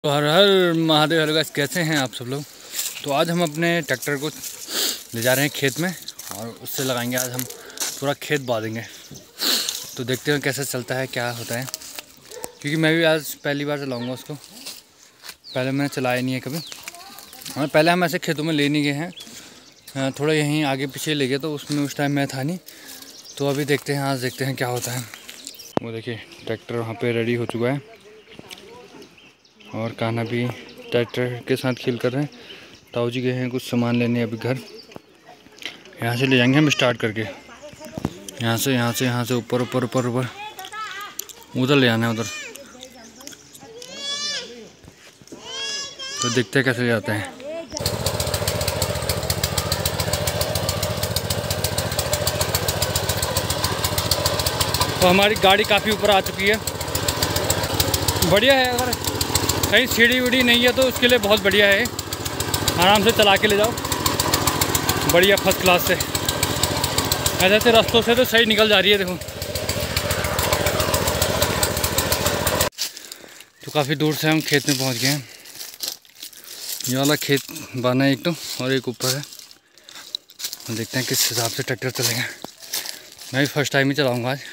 तो हर हर महादेव। हेलो गाइस, कैसे हैं आप सब लोग। तो आज हम अपने ट्रैक्टर को ले जा रहे हैं खेत में और उससे लगाएंगे आज हम पूरा खेत बा देंगे। तो देखते हैं कैसे चलता है, क्या होता है, क्योंकि मैं भी आज पहली बार चलाऊंगा उसको। पहले मैंने चलाया नहीं है कभी। और पहले हम ऐसे खेतों में ले नहीं गए हैं, थोड़ा यहीं आगे पीछे ले गए, तो उसमें उस टाइम मैं था नहीं। तो अभी देखते हैं, आज देखते हैं क्या होता है। वो देखिए ट्रैक्टर वहाँ पर रेडी हो चुका है और कान्हा भी ट्रैक्टर के साथ खेल कर रहे हैं। ताऊ जी गए हैं कुछ सामान लेने अभी घर। यहाँ से ले जाएंगे हम स्टार्ट करके, यहाँ से ऊपर उधर ले आना है उधर। तो देखते हैं कैसे जाते हैं। तो हमारी गाड़ी काफ़ी ऊपर आ चुकी है, बढ़िया है। अगर कहीं सीढ़ी वीढ़ी नहीं है तो उसके लिए बहुत बढ़िया है, आराम से चला के ले जाओ बढ़िया फर्स्ट क्लास से। ऐसे रास्तों से तो सही निकल जा रही है। देखो तो काफ़ी दूर से हम खेत में पहुंच गए हैं। ये वाला खेत बाना है एक तो, और एक ऊपर है। हम देखते हैं किस हिसाब से ट्रैक्टर चलेगा। मैं भी फर्स्ट टाइम ही चलाऊँगा आज।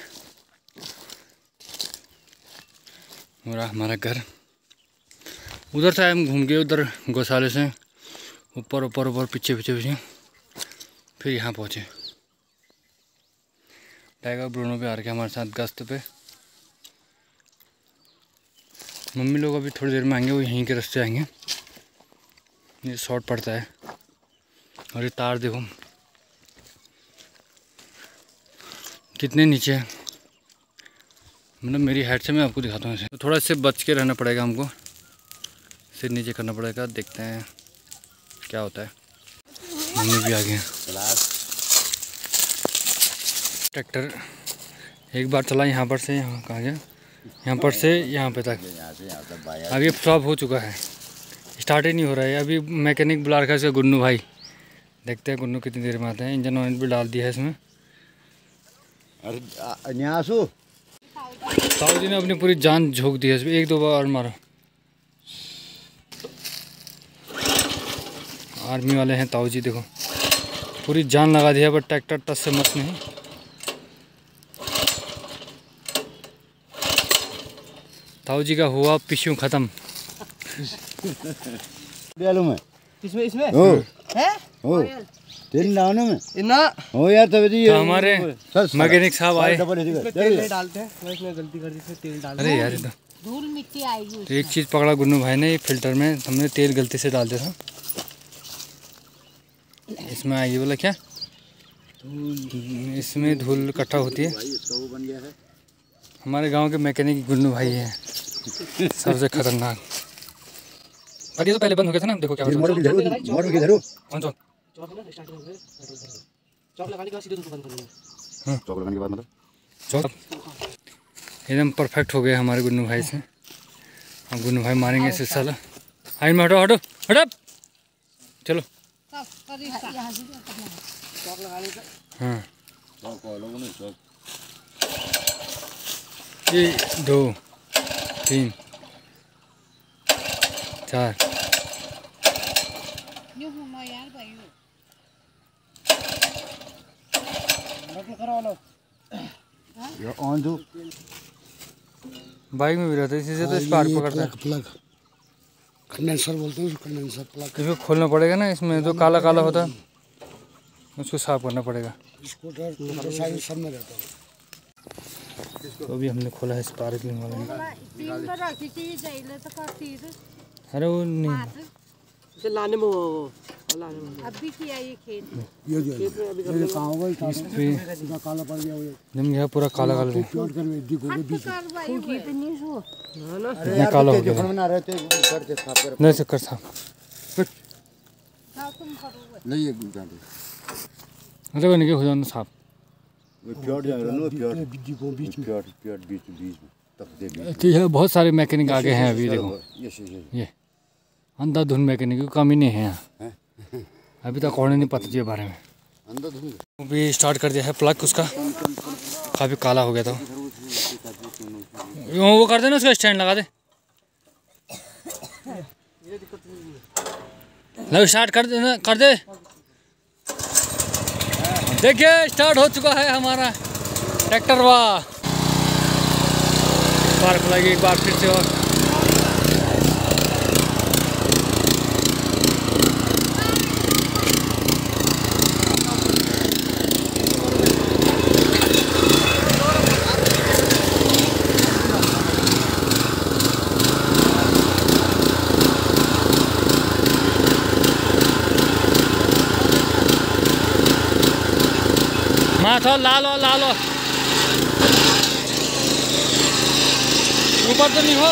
और हमारा घर उधर से हम घूम गए, उधर गौशाले से ऊपर पीछे फिर यहाँ पहुँचे। टाइगर ब्रूनो भी आ रखे हमारे साथ गश्त पे। मम्मी लोग अभी थोड़ी देर में आएंगे, वो यहीं के रास्ते आएंगे। ये शॉर्ट पड़ता है। और ये तार देखो कितने नीचे है, मतलब मेरी हाइट से मैं आपको दिखाता हूँ इसे। तो थोड़ा इससे बच के रहना पड़ेगा हमको, सिर नीचे करना पड़ेगा। देखते हैं क्या होता है। मम्मी भी आ गए। ट्रैक्टर एक बार चला यहाँ पर से, यहाँ कहाँ गया, यहाँ पर से यहाँ पे तक। अब ये फ्लॉप हो चुका है, स्टार्ट ही नहीं हो रहा है। अभी मैकेनिक बुला रखा है इसका, गुन्नू भाई। देखते हैं गुन्नू कितनी देर में आते हैं। इंजन ऑयल भी डाल दिया है इसमें। ताऊ जी ने अपनी पूरी जान झोंक दी है इसमें। एक दो बार मारो। आर्मी वाले हैं ताऊ जी, देखो पूरी जान लगा दिया, बट ट्रैक्टर टच से मत नहीं। ताऊ जी का हुआ पिशू खत्म। इसमें हो तेल डालने में इतना हो यार, तभी तो हमारे मैकेनिक साहब आए। तेल डालते हैं, इसमें गलती कर दी, इसमें तेल डाल। अरे यार तो धूल मिट्टी आएगी। तो एक चीज़ पकड़ा गुन्नू भाई ने, ये फिल्टर में हमने तेल गलती से डाल दिया था। इसमें आएगी बोला क्या, इसमें धूल इकट्ठा होती है। हमारे गांव के मैकेनिक गुन्नू भाई हैं सबसे खतरनाक। अभी तो पहले बंद हो गया था ना, देखो क्या होता है। चौक लगाने के बाद सीधे बंद कर देंगे। चौक लगाने के बाद मतलब चौक एकदम परफेक्ट हो गया हमारे गुन्नू भाई से। हम गुन्नू भाई मारेंगे इसे साला। आई में हटो हटो हटो, चलो। हाँ 1 2 3 4 ऑन दो। बाइक में भी रहता है, इसी से तो स्पार्क पकड़ता है। प्लग कंडेंसर बोलते हैं, कंडेंसर प्लग। इसको खोलना पड़ेगा ना, इसमें जो काला काला होता है उसको साफ करना पड़ेगा। स्कूटर मोटरसाइकिल सब में रहता है। तो अभी हमने खोला है स्पार्कलिंग वाला। अरे वो नहीं लाने में अभी किया ये खेत ये कहाँ होगा, काला पड़ गया जम गया पूरा काला काला। इतना काला हो गया नहीं से कर साहब। नहीं ये अरे वो नहीं हो जाना साहब। तो यह बहुत सारे मैकेनिक आगे हैं अभी। देखो ये अंधाधुन मैकेनिक की कमी नहीं है यहाँ। अभी तक और नहीं पता चीज़ बारे में। अभी स्टार्ट कर दिया है प्लग उसका, काफ़ी काला हो गया था। वो कर देना, उसका स्टैंड लगा दे। लो स्टार्ट कर दे। देखिए स्टार्ट हो चुका है हमारा ट्रैक्टर। वाह, पार्क लगी एक बार फिर से। और माथो लालो ऊपर तो नहीं हो।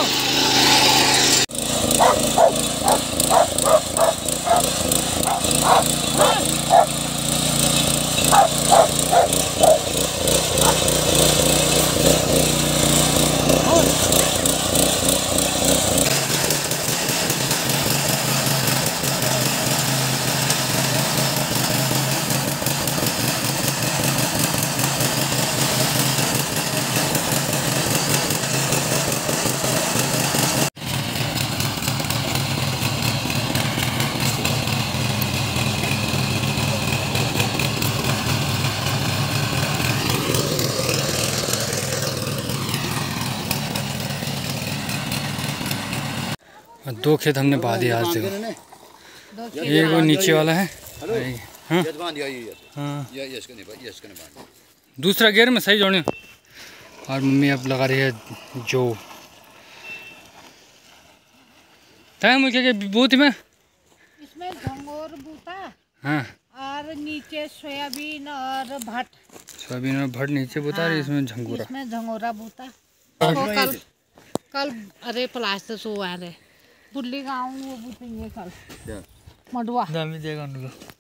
दो खेत हमने बहा दिया आज देखो। ये वो नीचे वाला है। हाँ दूसरा गियर में सही जोड़े। और मम्मी अब लगा रही है जो था मुझे के बूथ में। इसमें झंगोर बूता। हाँ और नीचे सोयाबीन और भट। सोयाबीन और भट नीचे बूता। हाँ, इसमें झंगोरा। इसमें झंगोरा बूता। तो कल अरे प्लास्टर सो आ रहे बुल्ली गाँव वो बूतेंगे कल मडुआ।